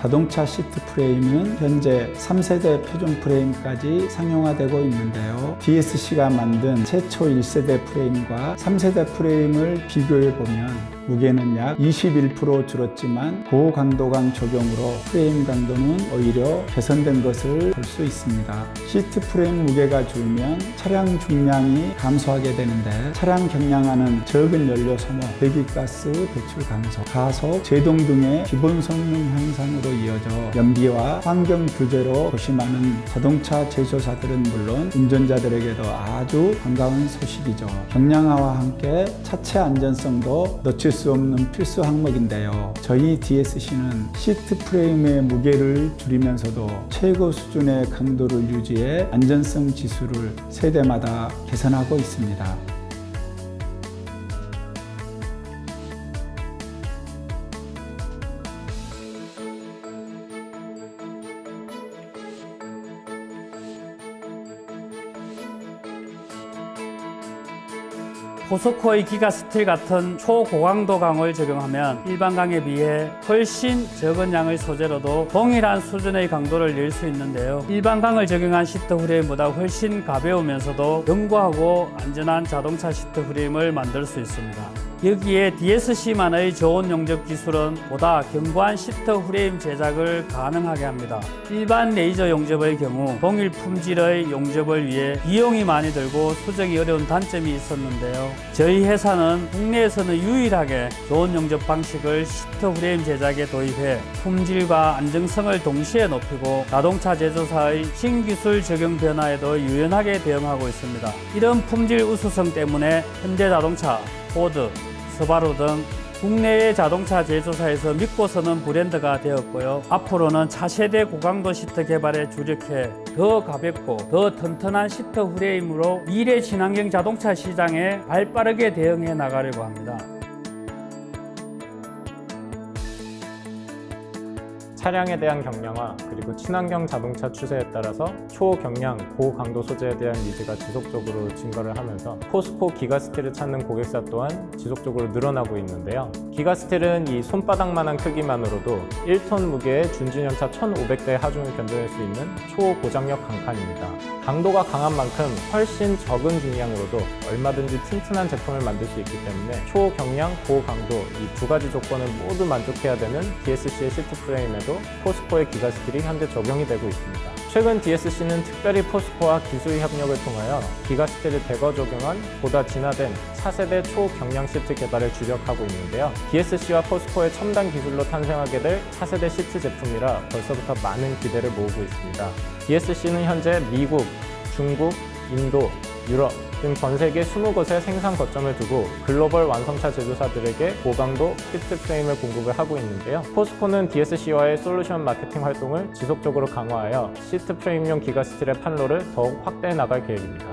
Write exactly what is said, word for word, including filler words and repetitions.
자동차 시트 프레임은 현재 삼 세대 표준 프레임까지 상용화되고 있는데요. 디에스씨가 만든 최초 일 세대 프레임과 삼 세대 프레임을 비교해보면 무게는 약 이십일 퍼센트 줄었지만 고강도강 적용으로 프레임 강도는 오히려 개선된 것을 볼 수 있습니다. 시트 프레임 무게가 줄면 차량 중량이 감소하게 되는데 차량 경량화는 적은 연료 소모, 배기가스 배출 감소, 가속, 제동 등의 기본 성능 향상으로 이어져 연비와 환경 규제로 고심하는 자동차 제조사들은 물론 운전자들에게도 아주 반가운 소식이죠. 경량화와 함께 차체 안전성도 놓칠 수 없는 필수 항목인데요. 저희 디에스씨는 시트 프레임의 무게를 줄이면서도 최고 수준의 강도를 유지해 안전성 지수를 세대마다 개선하고 있습니다. 포스코의 기가스틸 같은 초고강도 강을 적용하면 일반 강에 비해 훨씬 적은 양의 소재로도 동일한 수준의 강도를 낼 수 있는데요. 일반 강을 적용한 시트 프레임보다 훨씬 가벼우면서도 견고하고 안전한 자동차 시트 프레임을 만들 수 있습니다. 여기에 디에스씨만의 저온 용접 기술은 보다 견고한 시트 프레임 제작을 가능하게 합니다. 일반 레이저 용접의 경우 동일 품질의 용접을 위해 비용이 많이 들고 수정이 어려운 단점이 있었는데요. 저희 회사는 국내에서는 유일하게 저온 용접 방식을 시트 프레임 제작에 도입해 품질과 안정성을 동시에 높이고 자동차 제조사의 신기술 적용 변화에도 유연하게 대응하고 있습니다. 이런 품질 우수성 때문에 현대자동차, 포드, 스바루 등 국내의 자동차 제조사에서 믿고서는 브랜드가 되었고요. 앞으로는 차세대 고강도 시트 개발에 주력해 더 가볍고 더 튼튼한 시트 프레임으로 미래 친환경 자동차 시장에 발빠르게 대응해 나가려고 합니다. 차량에 대한 경량화 그리고 친환경 자동차 추세에 따라서 초경량, 고강도 소재에 대한 니즈가 지속적으로 증가를 하면서 포스코 기가스틸을 찾는 고객사 또한 지속적으로 늘어나고 있는데요. 기가스틸은 이 손바닥만한 크기만으로도 일 톤 무게의 준진연차 천오백 대의 하중을 견뎌낼 수 있는 초고장력 강판입니다. 강도가 강한 만큼 훨씬 적은 중량으로도 얼마든지 튼튼한 제품을 만들 수 있기 때문에 초경량, 고강도 이 두 가지 조건을 모두 만족해야 되는 디에스씨의 시트 프레임에도 포스코의 기가스틸이 현재 적용이 되고 있습니다. 최근 디에스씨는 특별히 포스코와 기술 협력을 통하여 기가스틸을 대거 적용한 보다 진화된 차세대 초경량 시트 개발에 주력하고 있는데요. 디에스씨와 포스코의 첨단 기술로 탄생하게 될 차세대 시트 제품이라 벌써부터 많은 기대를 모으고 있습니다. 디에스씨는 현재 미국, 중국, 인도, 유럽 등 전 세계 스무 곳에 생산 거점을 두고 글로벌 완성차 제조사들에게 고강도 시트 프레임을 공급을 하고 있는데요. 포스코는 디에스씨와의 솔루션 마케팅 활동을 지속적으로 강화하여 시트 프레임용 기가스틸의 판로를 더욱 확대해 나갈 계획입니다.